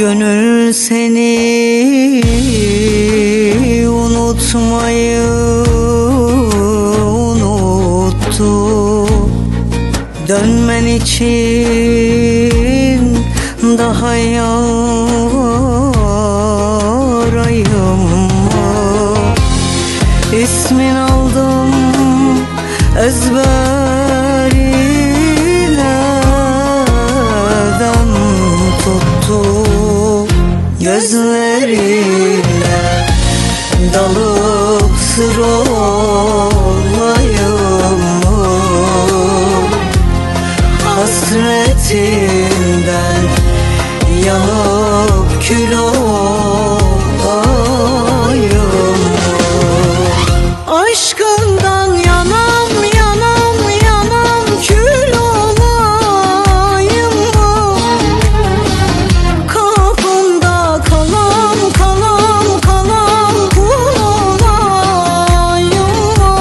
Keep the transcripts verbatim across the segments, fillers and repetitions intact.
Gönül seni unutmayı unuttu. Dönmen için daha yarayım mı? İsmin aldım ezberine, dem tuttu gözlerine. Dalıp sır olayım mı? Hasretinden yanıp kül olayım mı? Aşkından yanam yanam yanam kül olayım mı? Kapında kalam kalam kalam kul olayım mı?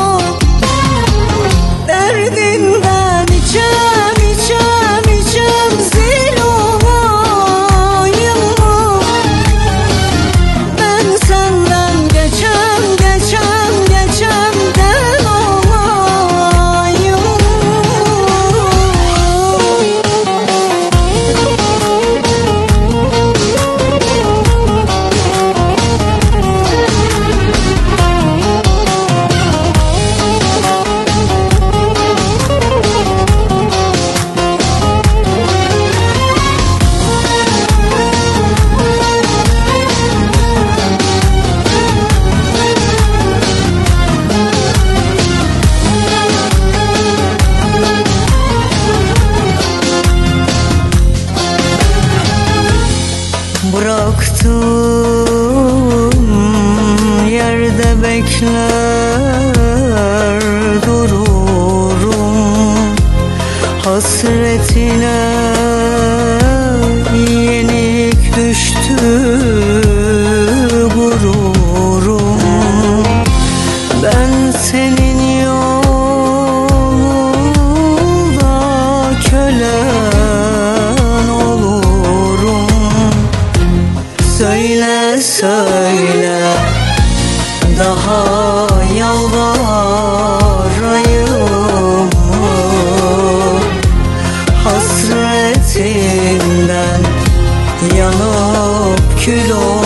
Derdinden içem içem içem zil olayım mı? Ben senden geçem geçem geçem del olayım mı? Bıraktığım yerde bekler dururum. Hasretine yenik düştü gururum. Ben senin yolunda kölen olurum. Söyle söyle daha yalvarayım mı? Hasretinden yanıp kül